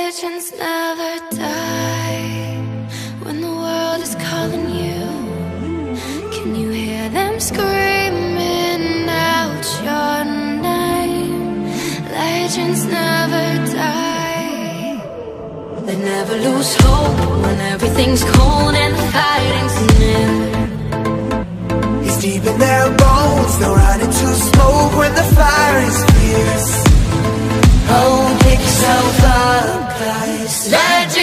Legends never die. When the world is calling you, can you hear them screaming out your name? Legends never die. They never lose hope when everything's cold and the fighting's near. It's deep in their bones, they'll run into smoke when the fire is fierce. Oh, pick yourself up, guys. Legends